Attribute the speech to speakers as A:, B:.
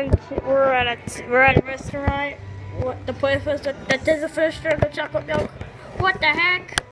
A: we're at a restaurant. What the place was that does the first serve the chocolate milk? What the heck?